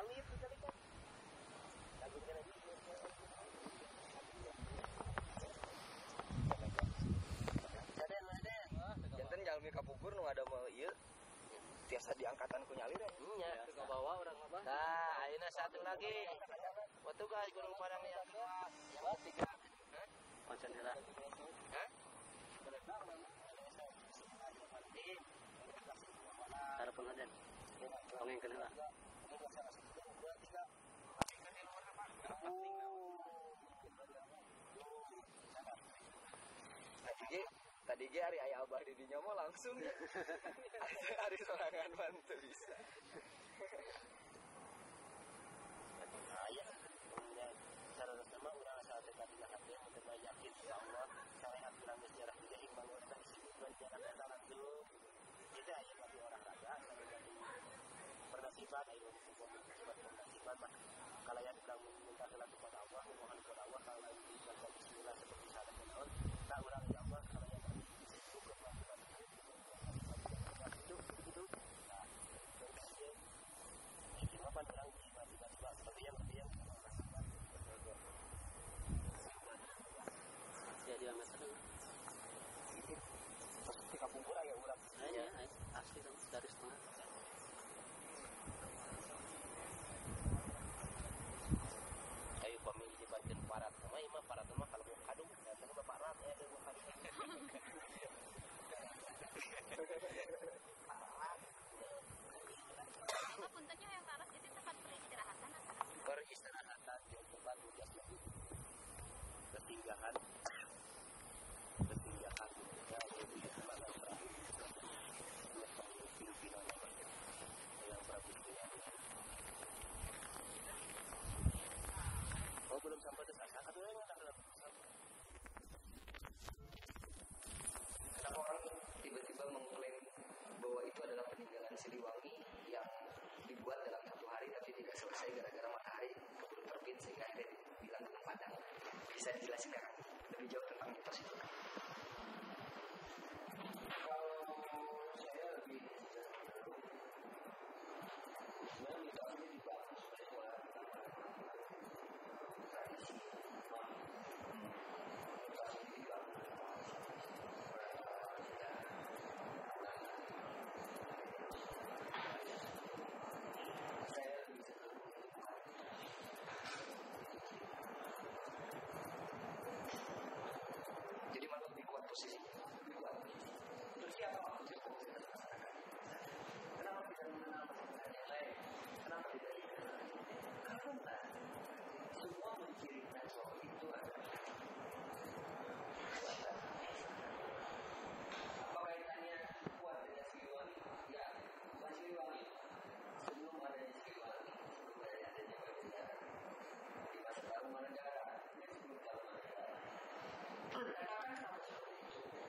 sawit tadi kan. Lagu kan lagi. Janten jalmi kapupur nu ada mau ieu. Tiasa diangkatan ku nyalir ya. Nya, ke bawah orang apa? Nah, ayeuna satu lagi. Waktu guys Gunung Padang yang kedua, yang ketiga. Hah? Konsen heula. Hah? Harapan aden. Pangengkeun heula. Tadi ge tadi ge ari aya abah di dinya mah langsung. Ari sorangan bantu bisa. Aya cara sama urang asa dekat di hati mun yakin insya Allah syariat urang geus jarah juga imbang urang disebutkeun jalan dalan dulu. Kita aya bagi olahraga sampai jadi bernasibat ayo sifat bernasibat mah kalayan urang minta heula kepada Allah memohon kepada Allah kalau dibaca bismillah seperti salat naon tak urang ya Allah kalayan cukup melakukan itu itu nah itu apa urang tiba-tiba seperti yang yang ya dia masalah itu pasti kapungkur aya urang ya asli dari setengah ayo pamili dibatin parat mah imah parat mah kalau mau kadung datang ke parat ya ada mau kadung Apa puntennya yang paras itu tempat peristirahatan atau peristirahatan di tempat tugas lagi ketinggalan ketinggalan ya itu di mana terakhir yang Filipina yang Filipina oh belum sampai ke sana tapi yang ada Kenapa orang tiba-tiba mengklaim bahwa itu adalah peninggalan Siliwangi yang dibuat dalam satu hari tapi tidak selesai gara-gara matahari keburu terbit sehingga akhirnya dibilang Gunung Padang. Bisa dijelaskan lebih jauh tentang mitos itu? kalau saya lebih sebenarnya mitos ini dibahas oleh tradisi Jadi malah lebih kuat posisi, lebih kuat. Terus siapa maksudnya? Kenapa tidak mengenal yang lain? Kenapa tidak dikenal? Karena semua mencirikan bahwa itu adalah kekuatan. Apa kaitannya kuat dengan Siliwangi? Ya, bukan Siliwangi. Sebelum adanya Siliwangi, sebelum adanya Pajajaran, di masa Tarumanegara, dan sebelum Tarumanegara. Katakan sama seperti itu.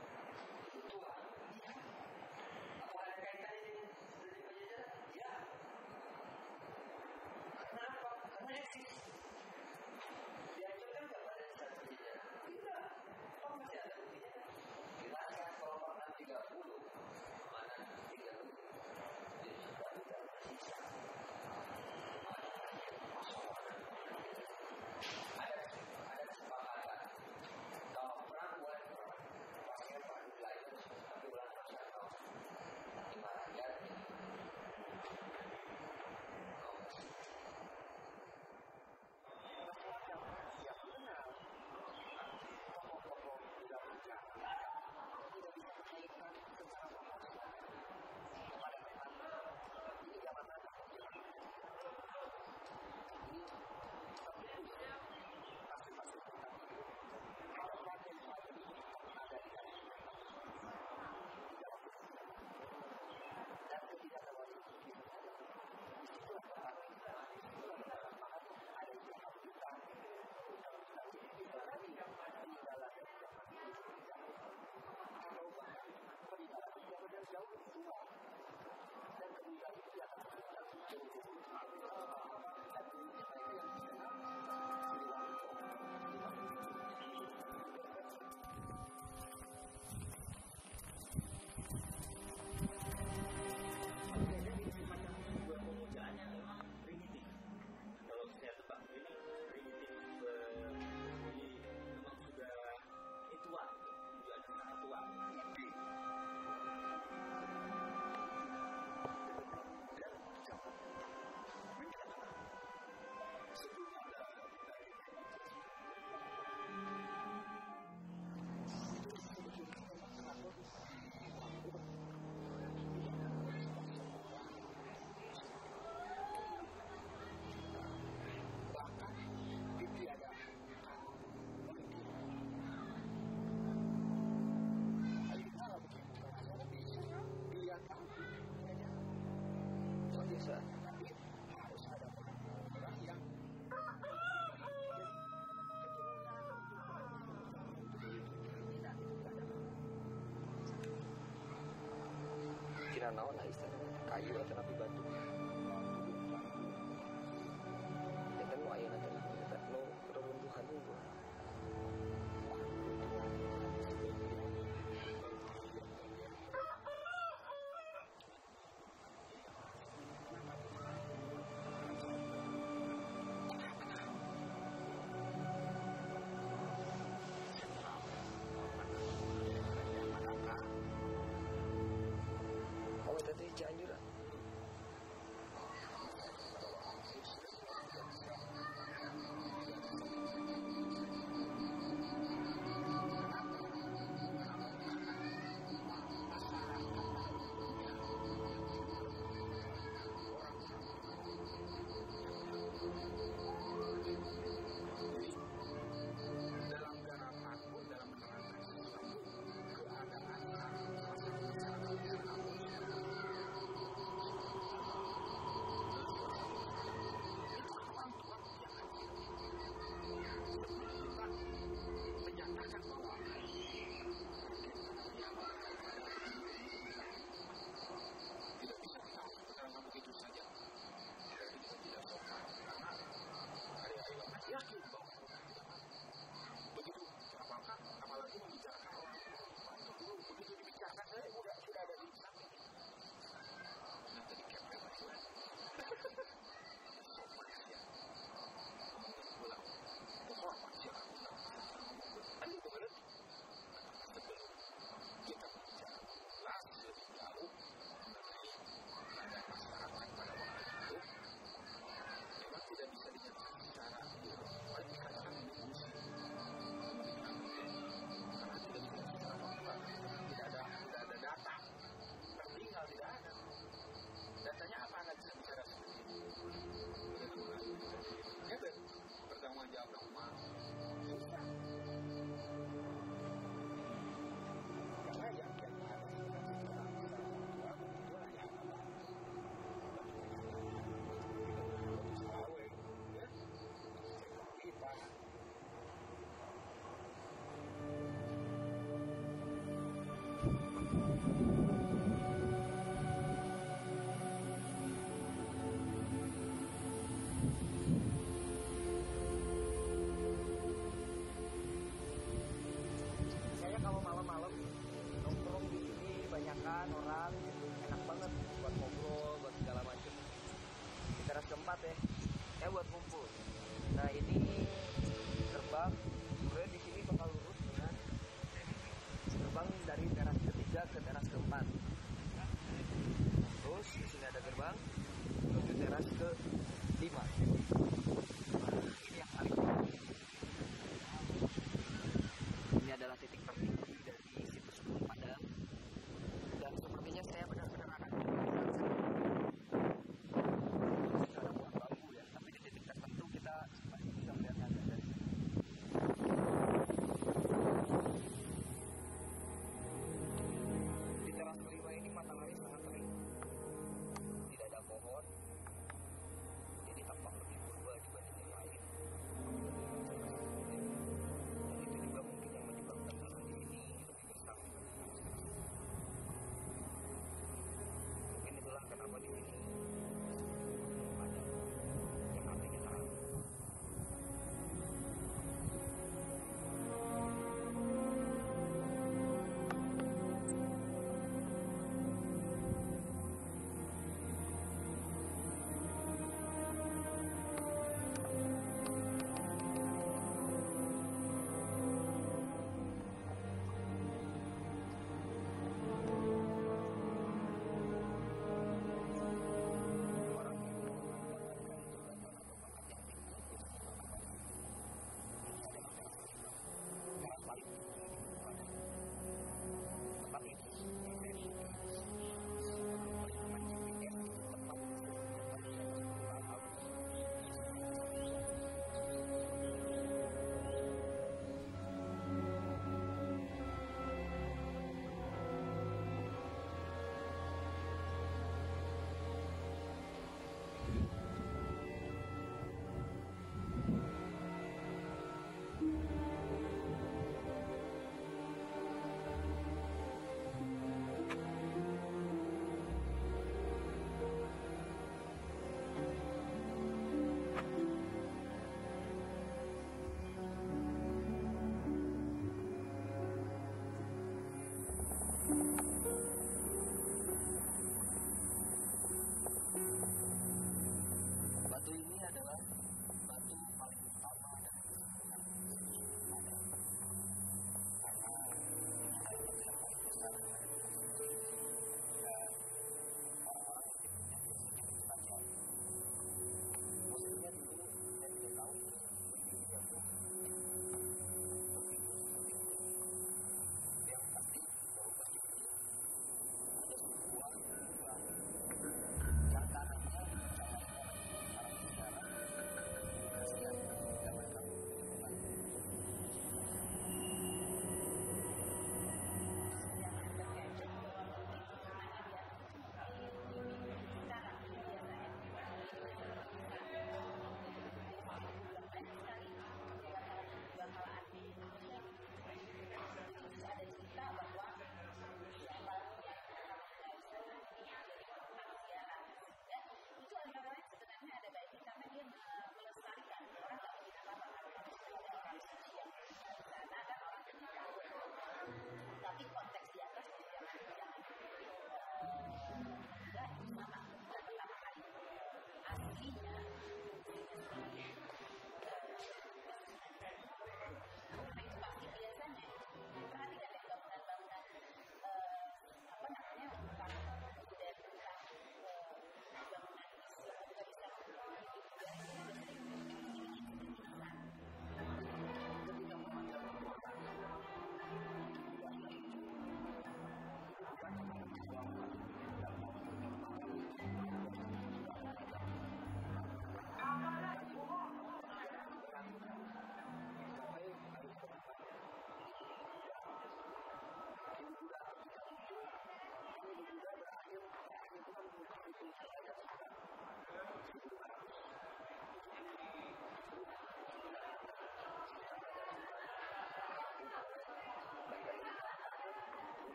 Nya naon lah istilahnya kayu atau napi batu. Ya kan nu aya nanti kita nu reruntuhan unggul. Oh, tadi Cianjur. ah. dalam dalam aku dalam menerangkan sesuatu keadaan menyatakan bahwa tidak bisa tahu karena begitu saja itu tidak sopan karena hari-hari lama yakin bahwa begitu apakah apalagi membicarakan orang dulu begitu dibicarakan saya sudah sudah ada di samping nanti dikepet lagi sopan ya pulang hormat ya ayo benar sebelum kita bicara jelas lebih jauh mengenai ada masyarakat pada waktu itu memang tidak bisa dinyatakan secara baik dikatakan emosi karena tidak bisa secara faktual tidak ada tidak ada data tertinggal tidak ada datanya apa anda bisa bicara seperti itu ya kan pertanggung jawab rumah susah karena yang yang ada di dalam secara faktual itu hanya apa Selawe ya kita Saya kalau malam-malam nongkrong di sini banyakan orang, enak banget buat ngobrol, buat segala macam. Di teras keempat ya, eh buat kumpul. Nah ini gerbang, sebenarnya di sini bakal lurus dengan gerbang dari teras ketiga ke teras keempat. Terus di sini ada gerbang menuju teras ke lima. Nah, ini yang paling penting. Ini adalah titik tertinggi dari situs Gunung Padang dan sepertinya saya benar-benar akan secara buat bambu ya, tapi di titik tertentu kita masih bisa melihat ada dari sini. Di teras kelima ini matahari sangat terik, tidak ada pohon, jadi tampak lebih purba dibandingkan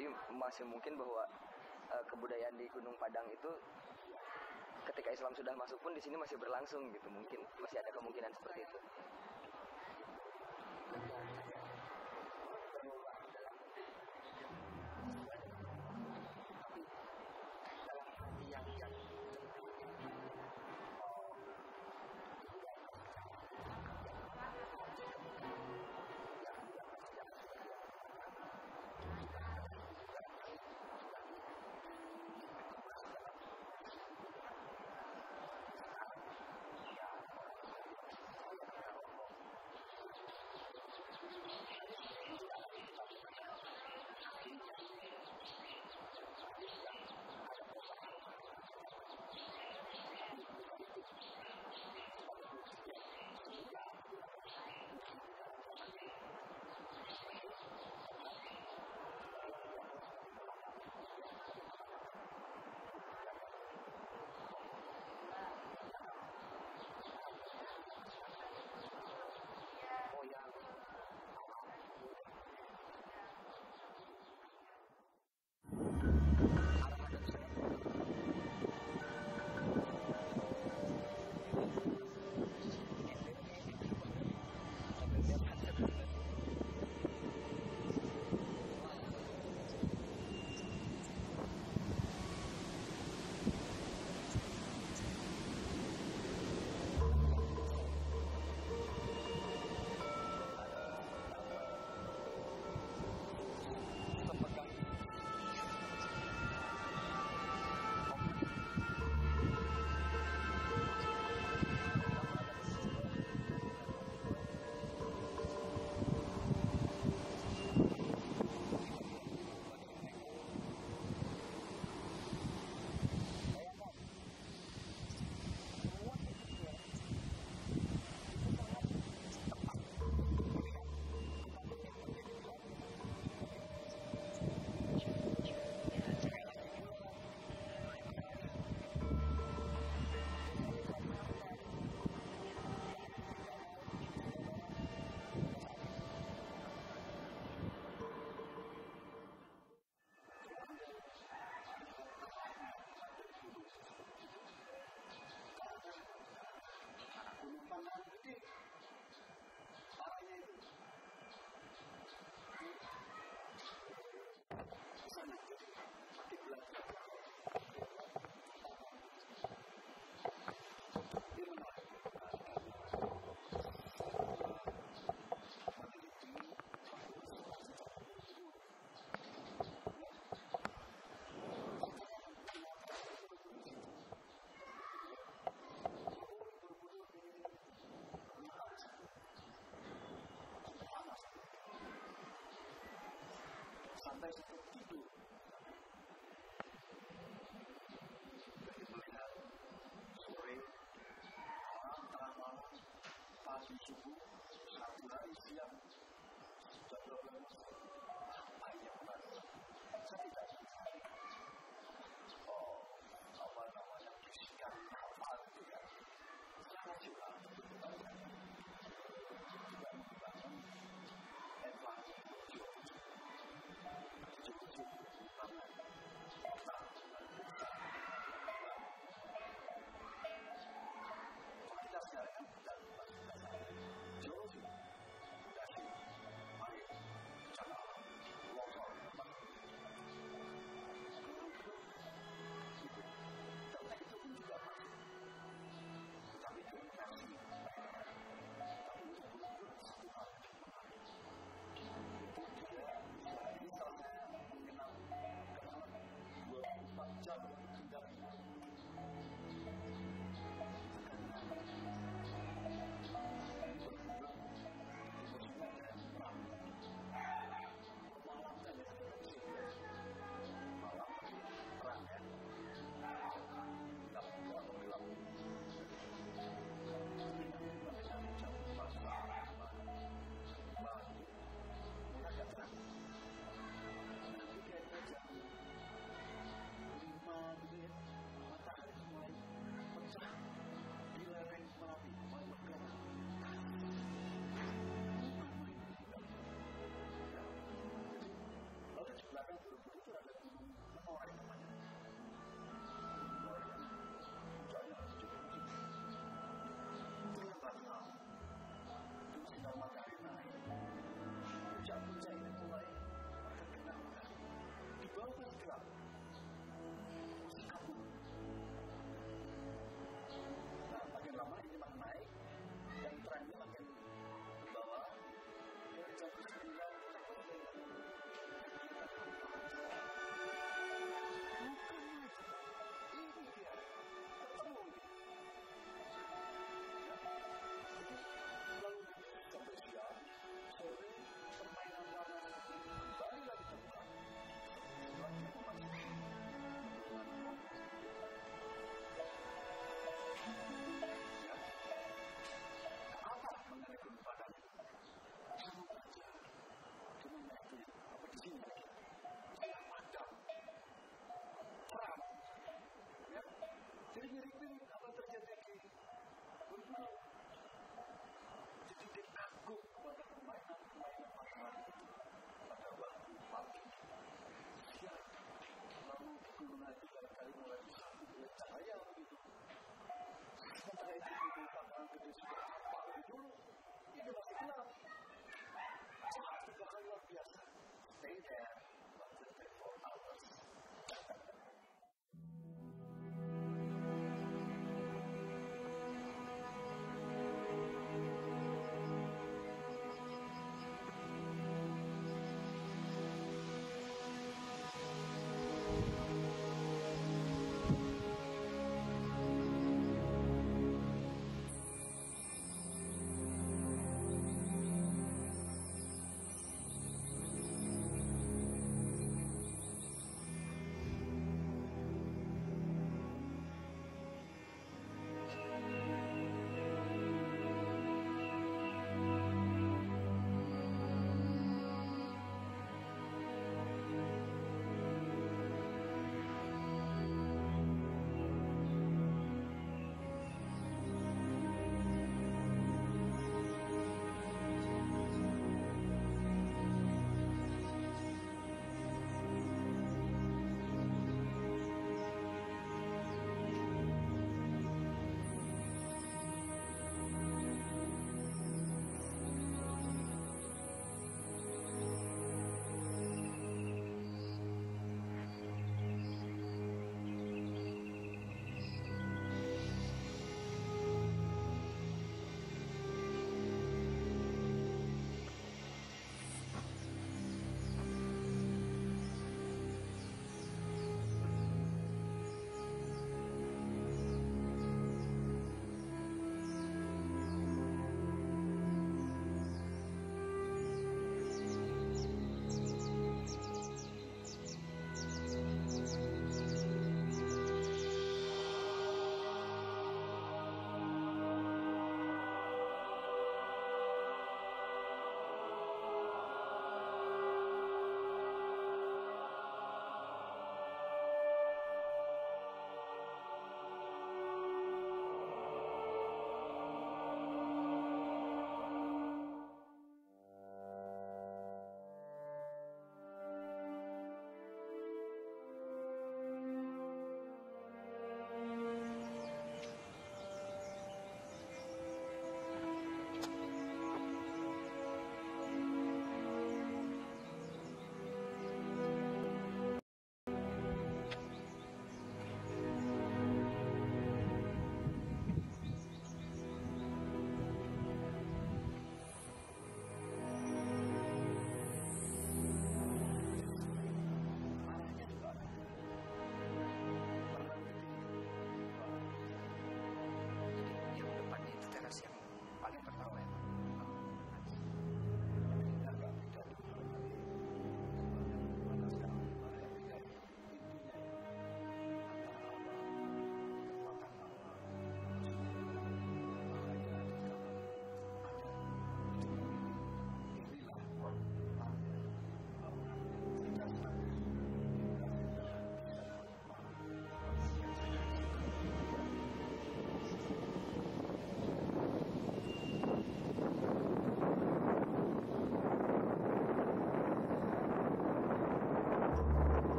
Jadi masih mungkin bahwa uh, kebudayaan di Gunung Padang itu ketika Islam sudah masuk pun di sini masih berlangsung gitu, mungkin masih ada kemungkinan seperti itu. Sampai seperti itu. Dari melihat sore, malam, tengah malam, pagi subuh, satu hari siang, jam dua belas